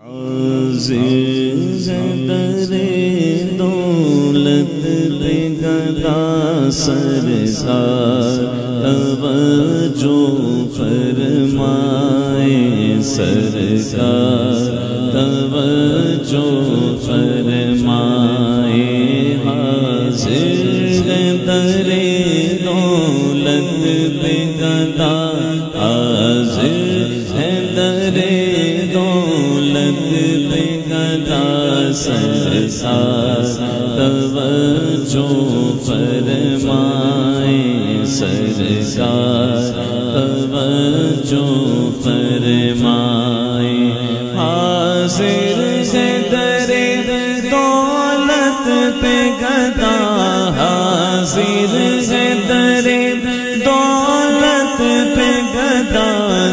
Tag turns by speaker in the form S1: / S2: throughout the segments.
S1: عزیز در دولت پہ گدا سرکار توجہ فرمائے سرکار توجہ فرمائے حاضر در دولت پہ گدا حاضر در دولت پہ گدا سرکار توجہ فرمائے سرکار توجہ فرمائے حاضر در دولت پہ گدا حاضر در دولت پہ گدا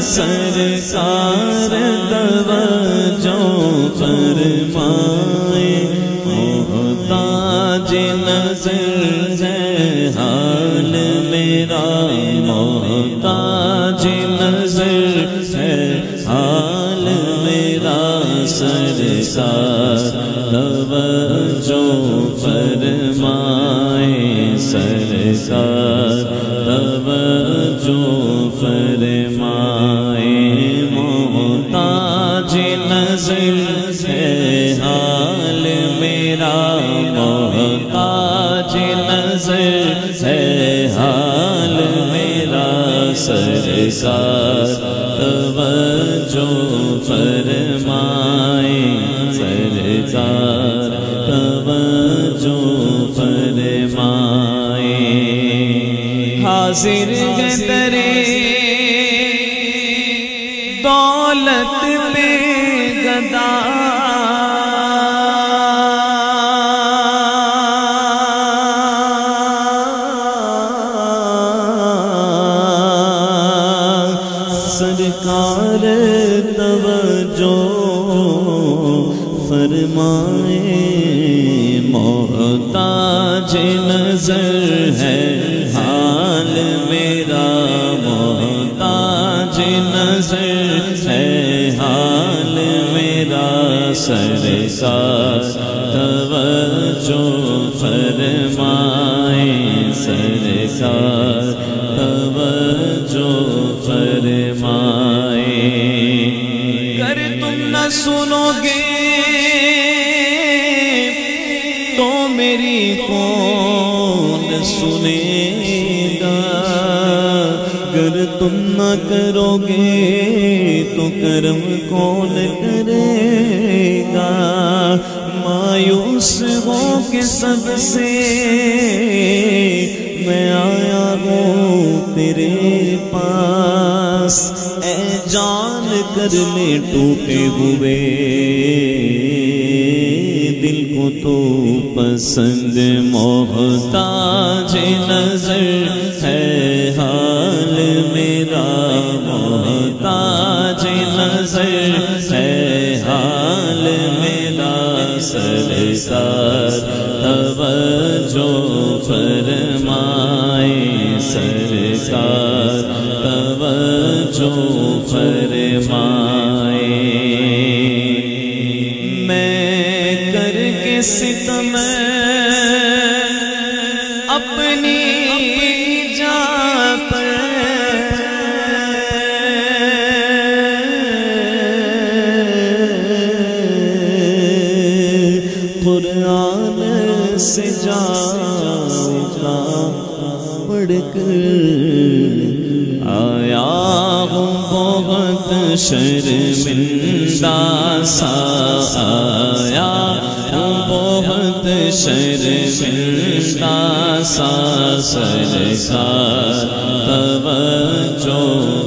S1: سرکار توجہ فرمائے محتاج نظر ہے حال میرا محتاج نظر ہے حال میرا سرکار توجہ فرمائے سرکار توجہ فرمائے محتاج نظر ہے حال میرا محتاج نظر ہے حال میرا سرکار توجہ فرمائے سرکار توجہ فرمائے حاضر در دولت پہ گدا سرکار توجہ فرمائے محتاج نظر ہے حال میرا محتاج نظر ہے حال میرا سرکار توجہ فرمائے سرکار توجہ فرمائے اگر تم نہ سنو گے تو میری کون سنے گا اگر تم نہ کرو گے تو کرم کون کرے گا مایوس ہو کے سب سے میں آیا ہوں تیرے پاس اے جان کر لے ٹوٹے ہوئے دل کو تو پسند محتاج نظر ہے حال میرا محتاج نظر ہے حال میرا سرکار توجہ فرمائے سرکار توجہ فرمائے میں کر کے ستم اپنی جان پر قرآن سے جاؤں پڑھ کر آیا ہوں بہت شرمندہ سا آیا ہوں بہت شرمندہ سا سرکار توجہ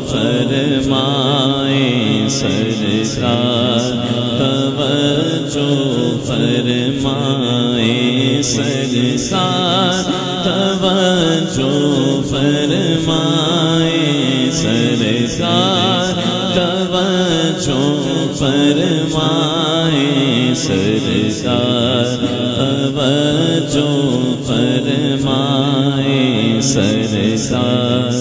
S1: فرمائے سرکار توجہ فرمائے سرکار توجہ فرمائے سرکار توجہ فرمائے سرکار توجہ فرمائے سرکار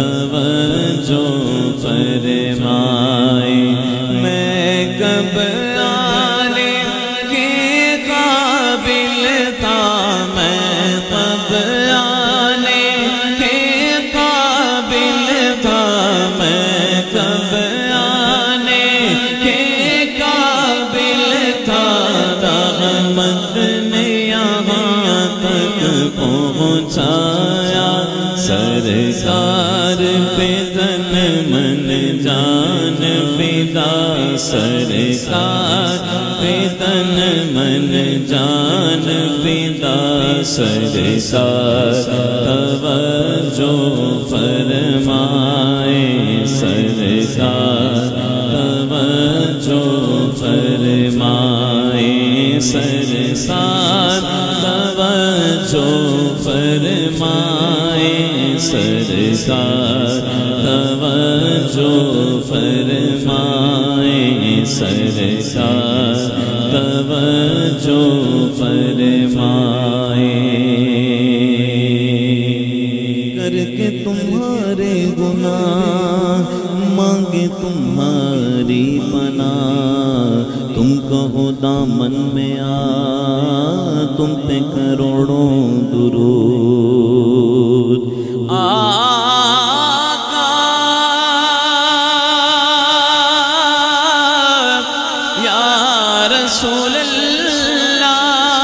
S1: توجہ فرمائے میں کب आने के काबिल था मैं कब आने के काबिल था मैं कब आने के काबिल था रहमत ने यहाँ तक पहुँचाया सरकार पे तन मन जान फिदा सरकार पे तन मन जान फिदा सरकार तवज्जो फरमाए सरकार तवज्जो फरमाए सरकार तवज्जो फरमाए सरकार तवज्जो फरमाए सरकार तवज्जो फरमाए करके तुम्हारे गुनाह मांगे तुम्हारी पनाह तुम कहो दामन में आ तुम पे करोड़ों दुरूद आका या रसूल अल्लाह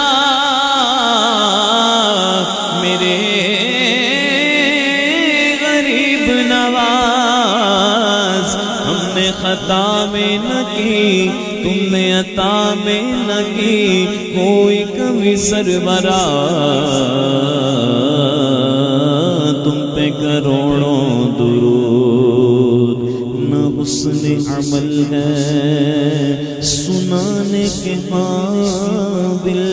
S1: मेरे गरीब नवाज हमने खता में न की तुमने अता में न की कोई कभी सरबरा तुम पे करोड़ों दुरूद न हुस्न अमल है सुनाने के काबिल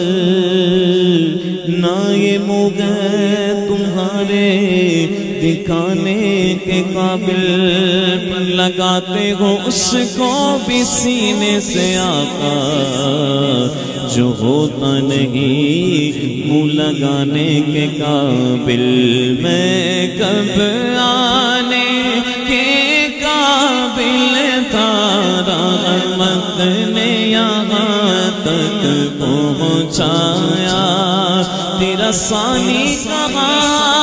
S1: ना ये मुँह तुम्हारे दिखाने के काबिल पर लगाते हो उसको भी सीने से आका जो होता नहीं मुँह लगाने के काबिल मैं कब आने के काबिल था रहमत ने यहाँ तक पहुँचाया तेरा सानी कहाँ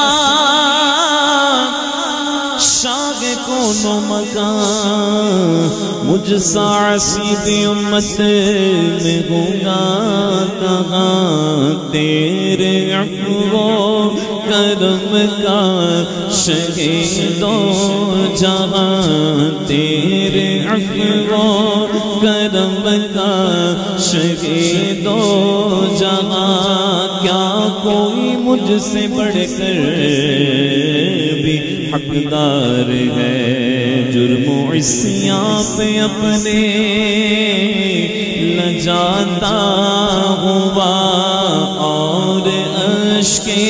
S1: शाग कोनो मकान मुझ सासी उम्मत में होगा कहाँ तेरे अफ़्वो करम का शहीदो जहाँ तेरे अफ़्वो करम का शहीदो जहाँ क्या कोई मुझसे बढ़कर भी हकदार है जुर्मो इस्यां पे अपने लजाता हुआ और अश्के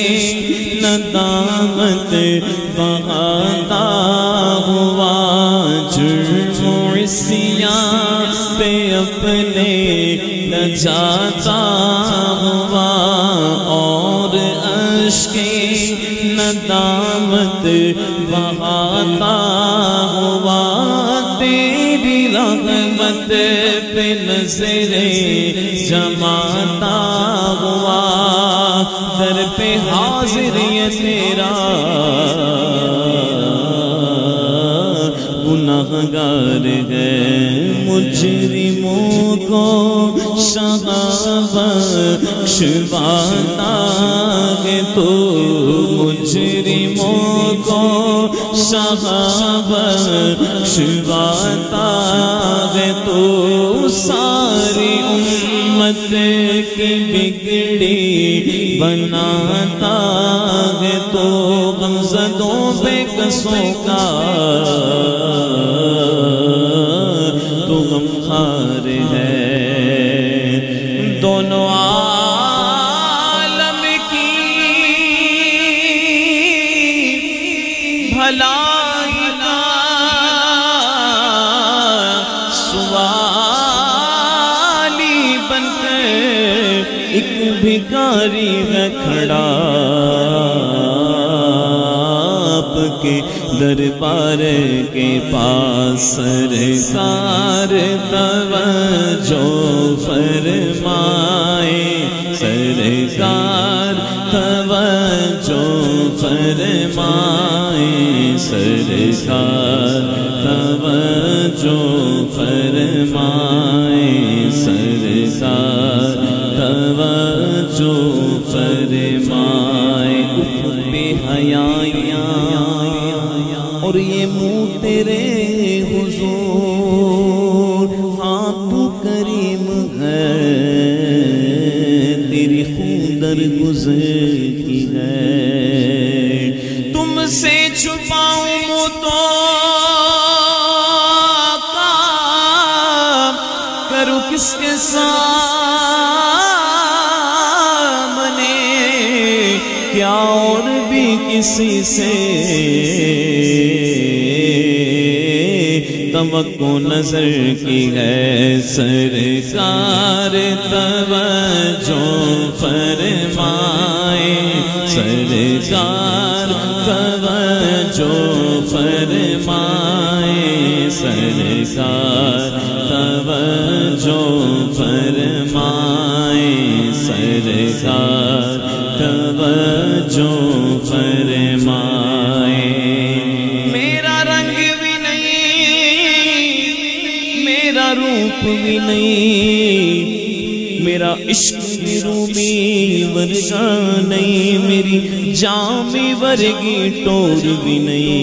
S1: नदामत बहाता हुआ जुर्मो इस्यां पे अपने लजाता हुआ और अश्के नदामत बहाता हुआ तेरी रहमत पे नज़रे जमाता हुआ दर पे हाजिर ये तेरा गुनाहगार है मुजरिमों को बख्शवाता है तो मुजरिमों को बख्शवाता है तो सारी उम्मत की बिगड़ी बनाता है तो गमज़दों बेकसों का तो गमखार है दोनों आलम की भलाई का सवाली बनकर एक भिखारी है खड़ा आपके دربار کے پاس سرکار توجہ فرمائے، سرکار توجہ فرمائے، سرکار توجہ فرمائے، سرکار توجہ فرمائے۔ بے حیائیاں اور یہ منہ تیرے حضور، ہاں تو کریم ہے، تیری خون در گزر کی ہے، تم سے چھپاؤں منہ تو کام کروں کس کے سامنے، کیا اور بھی کسی سے توقع نظر کی ہے، سرکار توجہ فرمائے، سرکار توجہ فرمائے، سرکار توجہ فرمائے، سرکار توجہ فرمائے۔ میرا رنگ بھی نہیں، میرا روپ بھی نہیں، میرا عشق بھی رومی ورگا نہیں، میری جامی ورگی ٹور بھی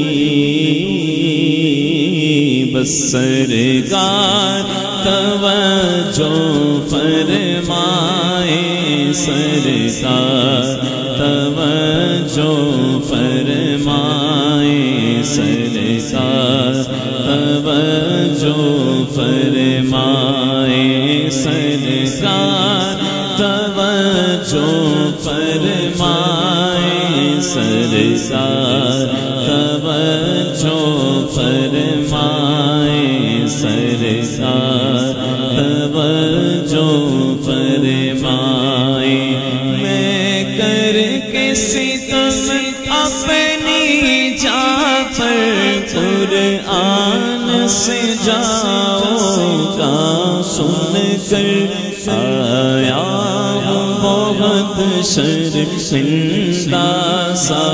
S1: نہیں، بس سرکار توجہ فرمائے، سرکار توجہ فرمائے، سرکار توجہ فرمائے، سرکار توجہ فرمائے، سرکار توجہ فرمائے، سرکار توجہ فرمائے۔ میں کر کے ستم اپنی جان پر قرآن سے جاؤں گا سن کر آیا بہت شرمندہ سا،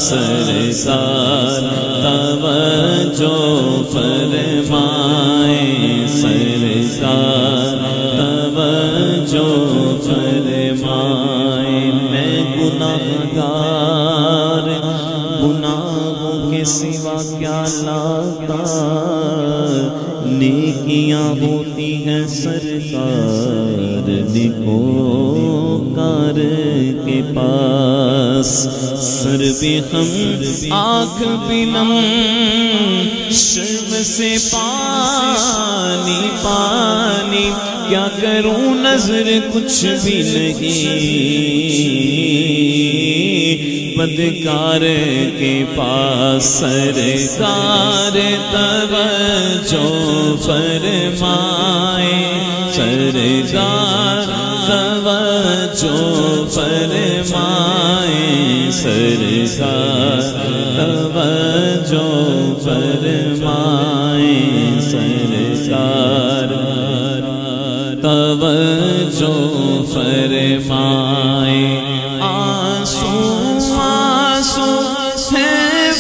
S1: سرکار توجہ فرمائے، سرکار توجہ فرمائے۔ میں گناہگار، گناہوں کے سوا کیا لاتا، نیکیاں ہوتی ہیں سرکار نیکوکار کے پاس، سر بھی ہم آنکھ بھی نم، شرم سے پانی پانی، کیا کروں نظر کچھ بھی نہیں، بدکار کے پاس سرکار توجہ فرمائے، سرکار توجہ فرمائے، سرکار توجہ فرمائے، سرکار توجہ فرمائے۔ آنسو آنسو ہے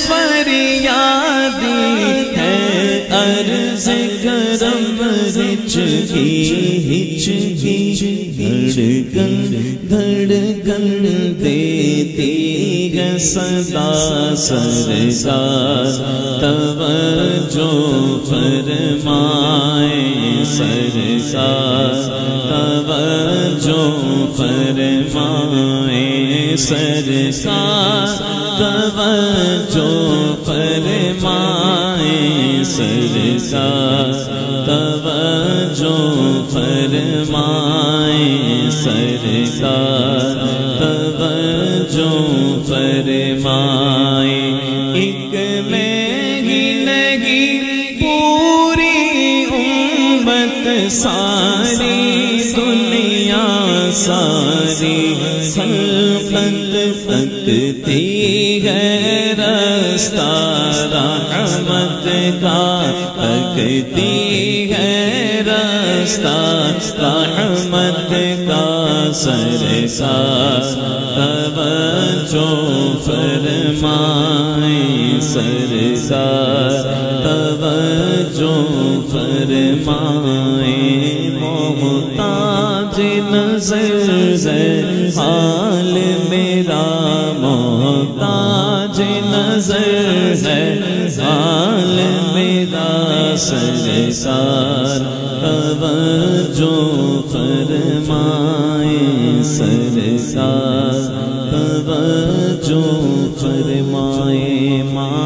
S1: فریادی ہے، عرض کرم ہچکی ہچکی، دھڑکن دھڑکن دیتی ہے صدا، سرکار توجہ فرمائے، سرکار توجہ فرمائے، سرکار توجہ فرمائے، سرکار توجہ فرمائے، سرکار توجہ فرمائے۔ ایک میں ہی نہیں پوری امت ساری دنیا ساری خلقت تکتی ہے رستہ رحمت کا تکتی ہے راستہ رحمت کا سرکار توجہ فرمائیں سرکار توجہ فرمائیں محتاج نظر ہے حال میرا محتاج نظر ہے حال میرا سرکار توجہ فرمائیں سرکار توجہ فرمائیں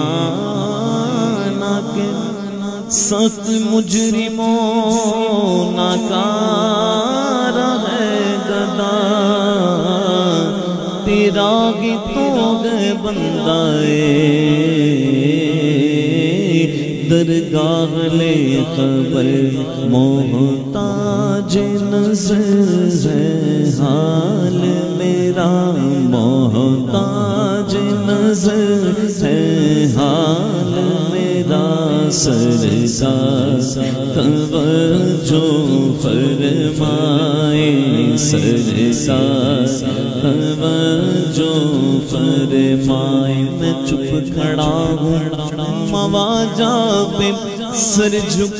S1: مانا کہ سخت مجرموں ناکار ہے گدا تیرا کی تو گئے بندائے درگاہ لے خبر محتاج نظر ہے حال میرا محتاج نظر ہے حال میرا سرکار توجہ فرمائیں سرکار توجہ فرمائیں میں چپ کھڑا ہوں مواجہ پہ سر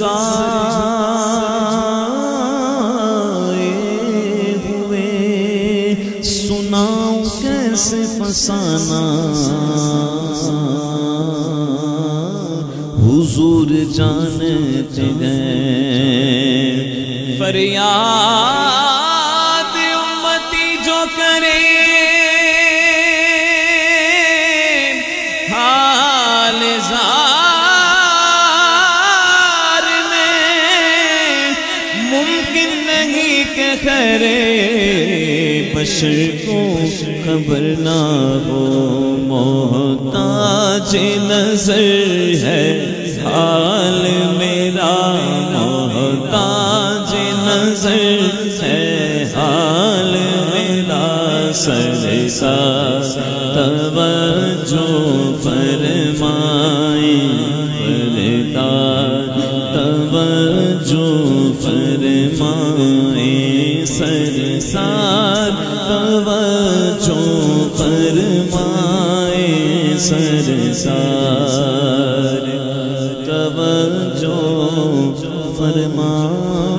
S1: جھکائے ہوئے سناؤں کیسے فسانہ حضور جانتے ہیں فریاد امتی جو کرے حال زار میں ممکن نہیں کہ کرے بشر کو خبر نہ ہو محتاج نظر ہے حال میرا محتاج نظر ہے حال میرا سرکار توجہ فرمائیں توجہ فرمائیں سرکار توجہ فرمائیں سرکار توجہ فرمائیں